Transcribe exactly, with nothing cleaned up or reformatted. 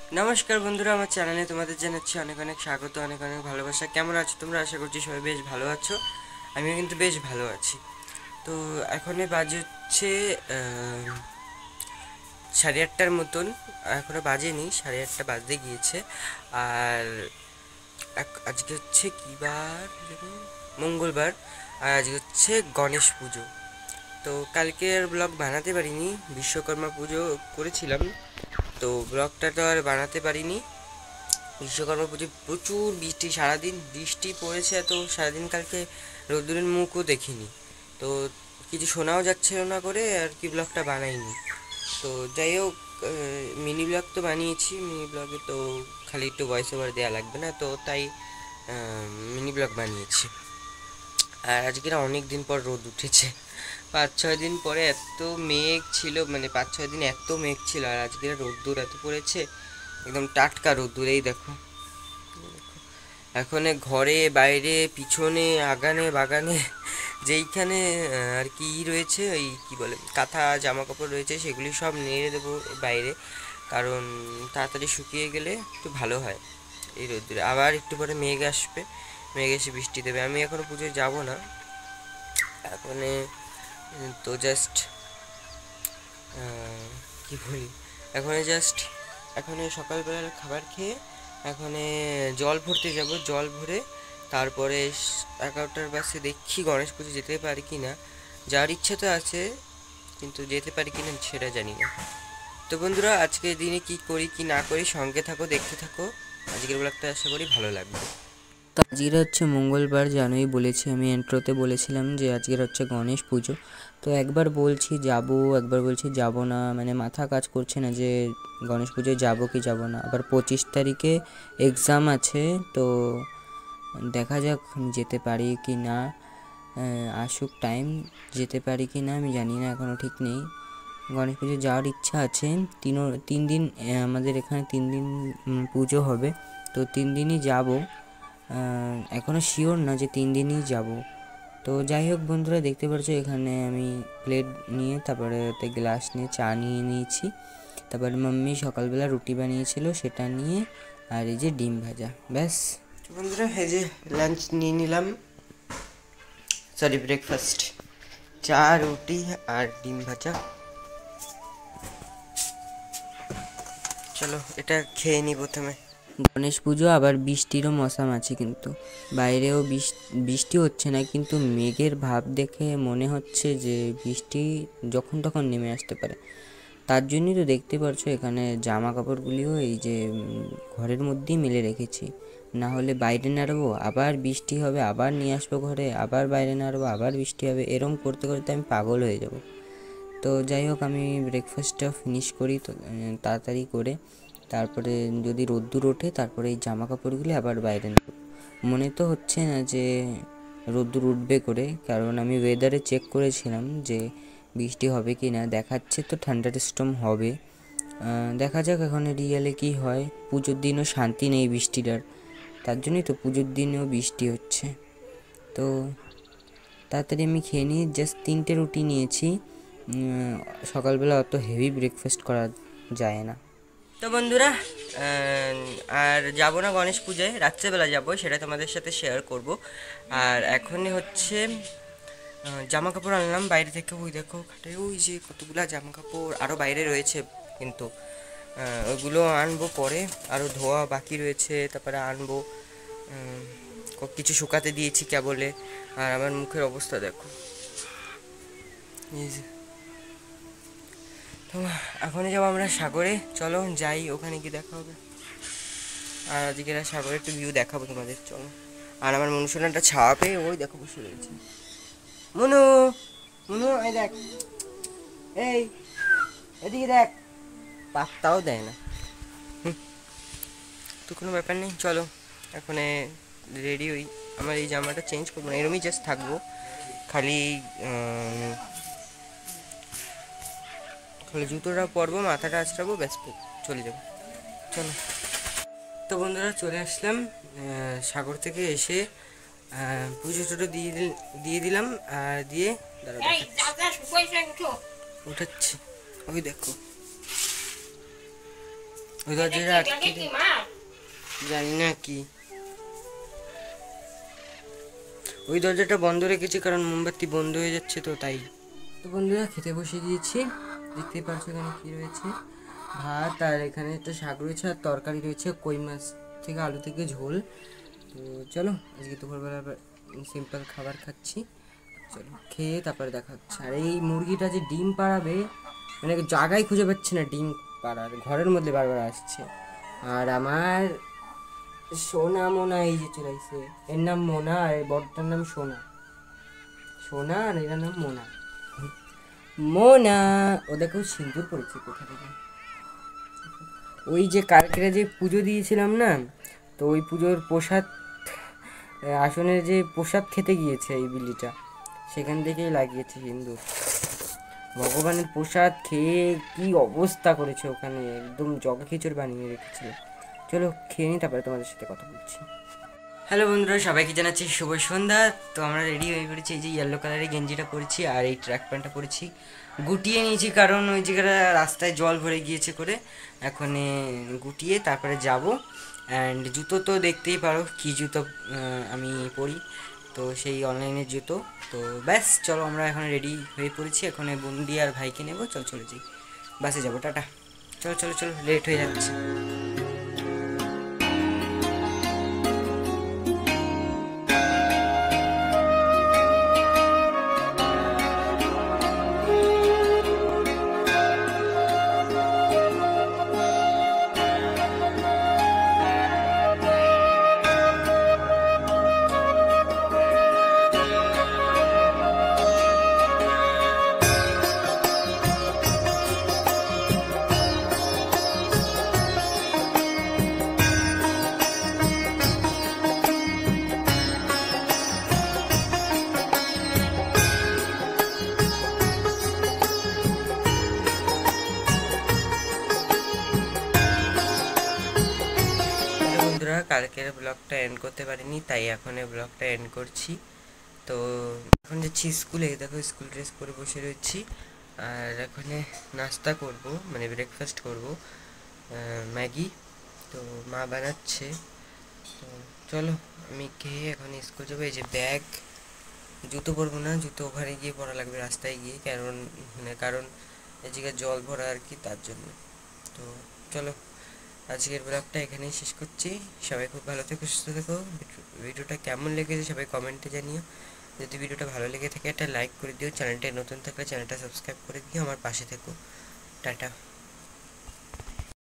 নমস্কার বন্ধুরা, আমার চ্যানেলে তোমাদের জানাচ্ছি অনেক অনেক স্বাগত, অনেক অনেক ভালোবাসা। কেমন আছো তোমরা? আশা করছি সবাই বেশ ভালো আছো। আমিও কিন্তু বেশ ভালো আছি। তো এখনই বাজে হচ্ছে সাড়ে আটটার মতন, এখনো বাজেনি, সাড়ে আটটা বাজতে গিয়েছে। আর আজকে হচ্ছে কী বার, মঙ্গলবার। আর আজকে হচ্ছে গণেশ পুজো। তো কালকের ব্লগ বানাতে পারিনি, বিশ্বকর্মা পুজো করেছিলাম, তো ব্লগটা তো আর বানাতে পারিনি। বিশ্বকর্মা পুজো প্রচুর বৃষ্টি, সারাদিন বৃষ্টি পড়েছে, এত সারাদিন কালকে রোদ্দুরের মুখও দেখিনি, তো কিছু শোনাও যাচ্ছিল না করে আর কি ব্লগটা বানাইনি। তো যাই হোক, মিনি ব্লগ তো বানিয়েছি, মিনি ব্লগে তো খালি একটু ভয়েস ওভার দেওয়া লাগবে না, তো তাই মিনি ব্লগ বানিয়েছি। আর আজকে অনেক দিন পর রোদ উঠেছে, পাঁচ ছয় দিন পরে এত মেঘ ছিল, মানে পাঁচ ছয় দিন এত মেঘ ছিল, আর আজকে রোদ্দুর এত পড়েছে, একদম টাটকা রোদ্দুর। এই দেখো, এখন ঘরে বাইরে পিছনে আগানে বাগানে যেইখানে আর কি রয়েছে, ওই কি বলে কাঁথা জামা কাপড় রয়েছে, সেগুলি সব নেড়ে দেবো বাইরে, কারণ তাড়াতাড়ি শুকিয়ে গেলে একটু ভালো হয় এই রোদ্দুরে। আবার একটু পরে মেঘ আসবে, মেঘ এসে বৃষ্টি দেবে। আমি এখনো পুজোয় যাব না এখন, তো জাস্ট কি বলি, এখন জাস্ট এখন সকালবেলার খাবার খেয়ে এখন জল ভরতে যাব, জল ভরে তারপরে এগারোটার বাসে দেখি গণেশ পুজো যেতে পারি কি না। যাওয়ার ইচ্ছে তো আছে, কিন্তু যেতে পারি কি না সেটা জানি না। তো বন্ধুরা, আজকের দিনে কি করি কি না করি সঙ্গে থাকো, দেখতে থাকো। আজকের ব্লগটা আশা করি ভালো লাগবে। তো আজকের হচ্ছে মঙ্গলবার, জানোই বলেছি, আমি ইন্ট্রোতে বলেছিলাম যে আজকের হচ্ছে গণেশ পুজো। তো একবার বলছি যাব, একবার বলছি যাব না, মানে মাথা কাজ করছে না যে গণেশ পুজোয় যাব কি যাব না। আবার পঁচিশ তারিখে এক্সাম আছে, তো দেখা যাক যেতে পারি কি না, আসুক টাইম, যেতে পারি কি না আমি জানি না, এখনও ঠিক নেই। গণেশ পুজো যাওয়ার ইচ্ছা আছে। তিন তিন দিন আমাদের এখানে তিন দিন পুজো হবে, তো তিন দিনই যাব। এখনও শিওর না যে তিন দিনই যাব। তো যাই হোক বন্ধুরা, দেখতে পাচ্ছ এখানে আমি প্লেট নিয়ে, তারপরে ওতে গ্লাস নিয়ে চা নিয়ে নিয়েছি, তারপরে মাম্মি সকালবেলা রুটি বানিয়েছিল সেটা নিয়ে, আর এই যে ডিম ভাজা, ব্যাস। বন্ধুরা, এই যে লাঞ্চ নিয়ে নিলাম, সরি ব্রেকফাস্ট, চা রুটি আর ডিম ভাজা। চলো এটা খেয়ে নিই প্রথমে। গণেশ পুজো, আবার বৃষ্টিরও মৌসুম আছে, কিন্তু বাইরেও বৃষ্টি হচ্ছে না, কিন্তু মেঘের ভাব দেখে মনে হচ্ছে যে বৃষ্টি যখন তখন নেমে আসতে পারে। তার জন্যই তো দেখতে পাচ্ছ এখানে জামা কাপড়গুলিও এই যে ঘরের মধ্যেই মেলে রেখেছি, না হলে বাইরে নাড়বো আবার বৃষ্টি হবে, আবার নিয়ে আসবো ঘরে, আবার বাইরে নাড়বো আবার বৃষ্টি হবে, এরম করতে করতে আমি পাগল হয়ে যাব। তো যাই হোক, আমি ব্রেকফাস্টটা ফিনিশ করি তো তাড়াতাড়ি করে, তারপরে যদি রোদ্দুর ওঠে তারপরে এই জামা কাপড়গুলি আবার বাইরে নেব। মনে তো হচ্ছে না যে রোদ্দুর উঠবে করে, কারণ আমি ওয়েদারে চেক করেছিলাম যে বৃষ্টি হবে কি না, দেখাচ্ছে তো থান্ডার স্টর্ম হবে। দেখা যাক এখন রিয়েলে কি হয়। পুজোর দিনও শান্তি নেই বৃষ্টিটার, তার জন্যই তো পুজোর দিনেও বৃষ্টি হচ্ছে। তো তাড়াতাড়ি আমি খেয়ে নিই, জাস্ট তিনটে রুটি নিয়েছি, সকালবেলা অত হেভি ব্রেকফাস্ট করা যায় না। তো বন্ধুরা, আর যাব না গণেশ পূজায়, রাত্রেবেলা যাব, সেটা তোমাদের সাথে শেয়ার করব। আর এখনই হচ্ছে জামা কাপড় আনলাম বাইরে থেকে, ওই দেখো খাটে ওই যে কতগুলো জামা কাপড় আরও বাইরে রয়েছে, কিন্তু ওইগুলো আনবো পরে, আরও ধোয়া বাকি রয়েছে, তারপরে আনবো। কিছু শুকাতে দিয়েছি কেবলে। আর আমার মুখের অবস্থা দেখো, এই যে। তো এখনই যাবো আমরা সাগরে, চলো যাই, ওখানে গিয়ে দেখা হবে। আর আজকে সাগরে একটু ভিউ দেখাবো তোমাদের, চলো। আর আমার মনুষ্যটা ছাওয়া পেয়ে ওই দেখো বসে রয়েছে। মনু, মনু এই দেখ, এই এদিকে দেখ, পাত্তাও দেয় না। তো কোনো ব্যাপার নেই, চলো এখন রেডি হই। আমার এই জামাটা চেঞ্জ করবো না, এরমই জাস্ট থাকবো, খালি খালি জুতোটা পরবো, মাথাটা আঁচড়াবো, ব্যাস চলে যাবো, চলো। তো বন্ধুরা, চলে আসলাম সাগর থেকে এসে, পুজো টুটো দিয়ে দিয়ে দিলাম, আর দিয়ে উঠাচ্ছি, ওই দেখো ওই দরজাটা আটকে দে। জানি না কি, ওই দরজাটা বন্ধ রেখেছি কারণ মোমবাতি বন্ধ হয়ে যাচ্ছে তো তাই। তো বন্ধুরা খেতে বসে গিয়েছি, দেখতেই পাচ্ছ এখানে কি রয়েছে, ভাত আর এখানে একটা শাক রয়েছে আর তরকারি রয়েছে কই মাছ থেকে আলু থেকে ঝোল। তো চলো আজকে দুপুরবেলা সিম্পল খাবার খাচ্ছি, চলো খেয়ে তারপরে দেখা হচ্ছে। আর এই মুরগিটা যে ডিম পাড়াবে মানে জায়গায় খুঁজে পাচ্ছে না ডিম পাড়ার, ঘরের মধ্যে বারবার আসছে। আর আমার সোনা মোনা এই যে চলে আসছে, এর নাম মোনা আর এর বড়টার নাম সোনা, সোনা আর এর নাম মোনা। মোনা ও দেখো সিঁদুর পড়েছে কোথা থেকে, ওই যে কালকে যে পুজো দিয়েছিলাম না, তো ওই পুজোর প্রসাদ আসনের যে প্রসাদ খেতে গিয়েছে এই বিলিটা, সেখান থেকেই লাগিয়েছে সিঁদুর। ভগবানের প্রসাদ খেয়ে কি অবস্থা করেছে ওখানে, একদম জগা খিচুড়ি বানিয়ে রেখেছিল। চলো খেয়ে নিই তারপরে তোমাদের সাথে কথা বলছি। হ্যালো বন্ধুরা, সবাইকে জানাচ্ছি শুভ সন্ধ্যা। তো আমরা রেডি হয়ে পড়েছি, এই যে ইয়েলো কালারের গেঞ্জিটা পরেছি আর এই ট্র্যাক প্যান্টটা পরেছি, গুটিয়ে নিয়েছি কারণ ওই জায়গাটা রাস্তায় জল ভরে গিয়েছে করে, এখন গুটিয়ে তারপরে যাব। অ্যান্ড জুতো তো দেখতেই পারো কী জুতো আমি পরি, তো সেই অনলাইনের জুতো। তো ব্যাস চলো আমরা এখন রেডি হয়ে পড়েছি, এখন বন্দি আর ভাইকে নেবো, চল চলে যাই, বাসে যাবো, টাটা। চলো চলো চলো, লেট হয়ে যাচ্ছে। বন্ধুরা কালকের ব্লগটা এন্ড করতে পারিনি, তাই এখন এই ব্লগটা এন্ড করছি। তো এখন যাচ্ছি স্কুলে, দেখো স্কুল ড্রেস পরে বসে রয়েছি, আর এখন নাস্তা করব মানে ব্রেকফাস্ট করব, ম্যাগি, তো মা বানাচ্ছে। তো চলো আমি খেয়ে এখন স্কুল যাবো। এই যে ব্যাগ, জুতো পরবো না, জুতো ওখানে গিয়ে পরা লাগবে রাস্তায় গিয়ে, কারণ মানে কারণ এই জায়গায় জল ভরা আর কি, তার জন্য। তো চলো আজকের ব্লগটা এখানেই শেষ করছি, সবাই খুব ভালো থেকো, সুস্থ থেকো। ভিডিওটা কেমন লেগেছে সবাই কমেন্টে জানিও, যদি ভিডিওটা ভালো লেগে থাকে একটা লাইক করে দিও, চ্যানেলটা নতুন থাকলে চ্যানেলটা সাবস্ক্রাইব করে দিও, আমার পাশে থেকো, টাটা।